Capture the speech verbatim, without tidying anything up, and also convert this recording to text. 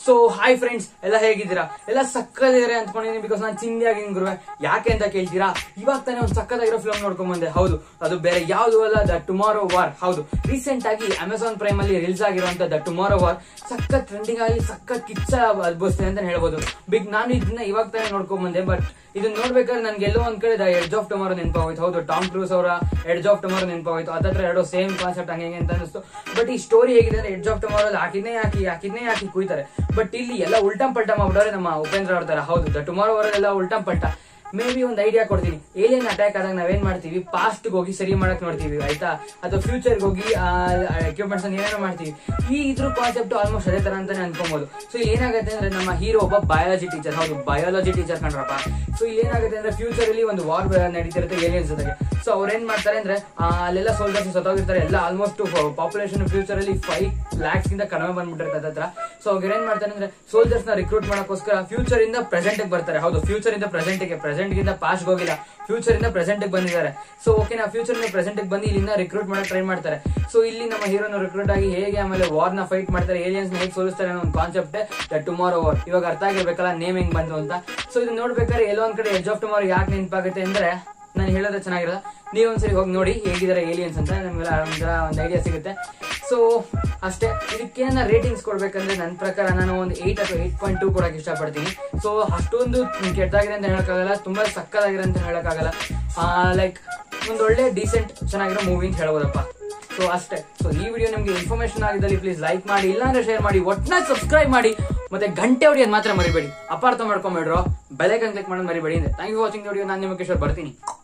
So hi friends, ಎಲ್ಲ ಹೇಗಿದ್ದೀರಾ? ಎಲ್ಲ ಸಕ್ಕದಿದ್ದಾರೆ ಅಂದ್ಕೊಂಡಿದ್ದೀನಿ. ಬಿಕಾಸ್ ನಾನು ಚಿಂದಿ ಆಗಿದ್ದೀನಿ ಗುರುವೆ. ಯಾಕೆ ಅಂತ ಕೇಳ್ತೀರಾ? ಇವಾಗ ತಾನೇ ಒಂದು ಸಕ್ಕದಾಗಿರೋ ಫಿಲ್ಮ್ ನೋಡ್ಕೊಂಡ್ ಬಂದೆ. ಹೌದು, ಅದು ಬೇರೆ ಯಾವ್ದು ಅಲ್ಲ, ದ ಟುಮಾರೋ ವಾರ್. ಹೌದು, ರೀಸೆಂಟ್ ಆಗಿ ಅಮೆಝಾನ್ ಪ್ರೈಮ್ ಅಲ್ಲಿ ರಿಲೀಸ್ ಆಗಿರುವಂತ ದ ಟುಮಾರೋ ವಾರ್ ಸಖತ್ ಟ್ರೆಂಡಿಂಗ್ ಆಗಿ ಸಖತ್ ಕಿಚ್ಚ ಅದ್ಭುತತೆ ಅಂತ ಹೇಳ್ಬೋದು. ಬಿಗ್ ನಾನು ಇದನ್ನ ಇವಾಗ ತಾನೇ ನೋಡ್ಕೊಂಡ್ ಬಂದೆ. ಬಟ್ ಇದನ್ನ ನೋಡ್ಬೇಕಾದ್ರೆ ನನ್ಗೆ ಎಲ್ಲೋ ಒಂದ್ ಕಡೆ ದ ಎಡ್ಜ್ ಆಫ್ ಟುಮಾರೋ ನೆನಪಾಗೋಯ್ತು. ಹೌದು, ಟಾಮ್ ಕ್ರೂಸ್ ಅವರ ಎಡ್ಜ್ ಆಫ್ ಟುಮಾರೋ ನೆನಪಾಗೋಯ್ತು. ಅದತ್ರ ಎರಡು ಸೇಮ್ ಕಾನ್ಸೆಪ್ಟ್ ಹಂಗೆ ಅಂತ ಅನಿಸ್ತು. ಬಟ್ ಈ ಸ್ಟೋರಿ ಹೇಗಿದೆ ಅಂದ್ರೆ, ಎಡ್ಜ್ ಆಫ್ ಟುಮಾರೋ ಹಾಕಿದ್ನೇ ಹಾಕಿ ಹಾಕಿದ್ನೇ ಹಾಕಿ ಕುಯ್ತಾರೆ. ಬಟ್ ಇಲ್ಲಿ ಎಲ್ಲ ಉಲ್ಟಂ ಪಲ್ಟಾ ಮಾಡ್ಬಿಟ್ಟವ್ರೆ ನಮ್ಮ ಉಪೇಂದ್ರ ಅವ್ರ ತರ. ಹೌದು, ದ ಟುಮಾರೋ ಅವರೆಲ್ಲ ಉಲ್ಟಂ ಪಲ್ಟಾ. ಮೇ ಬಿ ಒಂದು ಐಡಿಯಾ ಕೊಡ್ತೀನಿ. ಏಲಿಯನ್ ಅಟ್ಯಾಕ್ ಆದಾಗ ನಾವೇನ್ ಮಾಡ್ತೀವಿ? ಪಾಸ್ಟ್ ಹೋಗಿ ಸರಿ ಮಾಡಕ್ ನೋಡ್ತೀವಿ, ಆಯ್ತಾ? ಅಥವಾ ಫ್ಯೂಚರ್ ಹೋಗಿ ಎಕ್ವಿಪ್ಮೆಂಟ್ಸ್ ಏನೇನೋ ಮಾಡ್ತೀವಿ. ಈ ಇದ್ರ ಕಾನ್ಸೆಪ್ಟ್ ಆಲ್ಮೋಸ್ಟ್ ಅದೇ ತರ ಅಂತಾನೆ ಅನ್ಕೊಬಹುದು. ಸೊ ಇಲ್ಲಿ ಏನಾಗುತ್ತೆ ಅಂದ್ರೆ, ನಮ್ಮ ಹೀರೋ ಒಬ್ಬ ಬಯಾಲಜಿ ಟೀಚರ್. ಹೌದು, ಬಯಾಲಜಿ ಟೀಚರ್ ಕಂಡ್ರಪ್ಪ. ಸೊ ಇಲ್ಲಿ ಏನಾಗುತ್ತೆ ಅಂದ್ರೆ, ಫ್ಯೂಚರ್ ಅಲ್ಲಿ ಒಂದು ವಾರ್ ನಡೀತಿರುತ್ತೆ ಏಲಿಯನ್ಸ್ ಜೊತೆಗೆ. ಸೊ ಅವ್ರ ಏನ್ ಮಾಡ್ತಾರೆ ಅಂದ್ರೆ, ಅಲ್ಲೆಲ್ಲ ಸೋಲ್ಜರ್ಸ್ ಸತ್ತೋಗಿರ್ತಾರೆ. ಎಲ್ಲ ಆಲ್ಮೋಸ್ಟ್ ಪಾಪ್ಯುಲೇಷನ್ ಫ್ಯೂಚರ್ ಅಲ್ಲಿ ಫೈವ್ ಲ್ಯಾಕ್ಸ್ ಗಿಂತ ಕಡಿಮೆ ಬಂದ್ಬಿಟ್ಟಿರ್ತದೆ ಹತ್ರ. ಸೊ ಅವ್ರು ಏನ್ ಮಾಡ್ತಾರೆ ಅಂದ್ರೆ, ಸೋಲ್ಜರ್ಸ್ ನ ರಿಕ್ರೂಟ್ ಮಾಡಕ್ಕೋಸ್ಕರ ಫ್ಯೂಚರ್ ಇಂದ ಪ್ರೆಸೆಂಟ್ ಬರ್ತಾರೆ. ಹೌದು, ಫ್ಯೂಚರ್ ಇಂದ ಪ್ರೆಸೆಂಟ್ ಗೆ ಪ್ರೆಸೆಂಟ್ ಗಿಂತ ಪಾಸ್ಟ್ ಹೋಗಿಲ್ಲ, ಫ್ಯೂಚರ್ ಇಂದ ಪ್ರೆಸೆಂಟ್ ಬಂದಿದ್ದಾರೆ. ಸೊ ಓಕೆ, ನಾ ಫ್ಯೂಚರ್ ಇಂದ ಪ್ರೆಸೆಂಟ್ ಬಂದು ಇಲ್ಲಿಂದ ರಿಕ್ರೂಟ್ ಮಾಡಕ್ ಟ್ರೈ ಮಾಡ್ತಾರೆ. ಸೊ ಇಲ್ಲಿ ನಮ್ಮ ಹೀರೋನ ರಿಕ್ರೂಟ್ ಆಗಿ ಹೇಗೆ ಆಮೇಲೆ ವಾರ್ ನ ಫೈಟ್ ಮಾಡ್ತಾರೆ, ಏಲಿಯನ್ಸ್ ನ ಹೇಗೆ ಸೋಲಿಸ್ತಾರೆ ಅನ್ನೋ ಒಂದು ಕಾನ್ಸೆಪ್ಟ್ ದ ಟುಮಾರೋ ವಾರ್. ಇವಾಗ ಅರ್ಥ ಆಗಿರ್ಬೇಕಲ್ಲ ನೇಮ್ ಹೆಂಗ್ ಬಂತು ಅಂತ. ಸೊ ಇದು ನೋಡ್ಬೇಕಾದ್ರೆ ಎಲ್ಲೋ ಒಂದ್ ಕಡೆ ಎಡ್ಜ್ ಆಫ್ ಟುಮಾರೋ ಯಾಕೆ ನೆನಪಾಗುತ್ತೆ ಅಂದ್ರೆ, ನಾನು ಹೇಳೋದ್ರೆ ಚೆನ್ನಾಗಿರಲ್ಲ, ನೀವು ಒಂದ್ಸರಿ ಹೋಗಿ ನೋಡಿ ಹೇಗಿದ್ದಾರೆ ಏಲಿಯನ್ಸ್ ಅಂತ, ನಿಮ್ಗೆಲ್ಲ ಒಂಥರ ಒಂದು ಐಡಿಯಾ ಸಿಗುತ್ತೆ. ಸೊ ಅಷ್ಟೇ. ಇದಕ್ಕೆ ರೇಟಿಂಗ್ಸ್ ಕೊಡ್ಬೇಕಂದ್ರೆ ನನ್ನ ಪ್ರಕಾರ ನಾನು ಒಂದು ಏಟ್ ಅಥವಾ ಏಟ್ ಪಾಯಿಂಟ್ ಟೂ ಕೊಡಕ್ಕೆ ಇಷ್ಟಪಡ್ತೀನಿ. ಸೊ ಅಷ್ಟೊಂದು ಕೆಟ್ಟದಾಗಿದೆ ಅಂತ ಹೇಳಕ್ಕಾಗಲ್ಲ, ತುಂಬಾ ಸಕ್ಕದಾಗಿದೆ ಅಂತ ಹೇಳಕ್ಕಾಗಲ್ಲ. ಲೈಕ್ ಒಂದು ಒಳ್ಳೆ ಡೀಸೆಂಟ್ ಚೆನ್ನಾಗಿರೋ ಮೂವಿ ಅಂತ ಹೇಳ್ಬೋದಪ್ಪ. ಸೊ ಅಷ್ಟೇ. ಸೊ ಈ ವಿಡಿಯೋ ನಿಮ್ಗೆ ಇನ್ಫಾರ್ಮೇಶನ್ ಆಗಿದ್ದಲ್ಲಿ ಪ್ಲೀಸ್ ಲೈಕ್ ಮಾಡಿ, ಇಲ್ಲಾಂದ್ರೆ ಶೇರ್ ಮಾಡಿ, ಒಟ್ನಾಗಿ ಸಬ್ಸ್ಕ್ರೈಬ್ ಮಾಡಿ, ಮತ್ತೆ ಗಂಟೆ ಹೊಡಿಯೋದು ಮಾತ್ರ ಮರಿಬೇಡಿ. ಅಪಾರ್ಥ ಮಾಡ್ಕೊಂಬೇಡ್ರೋ, ಬೆಲೈಕನ್ ಕ್ಲಿಕ್ ಮಾಡೋದು ಮರಿಬೇಡಿ. Thank you for watching video. ನಾನು ನಿಮ್ಮ ಕಿಶೋರ್ ಬರ್ತೀನಿ.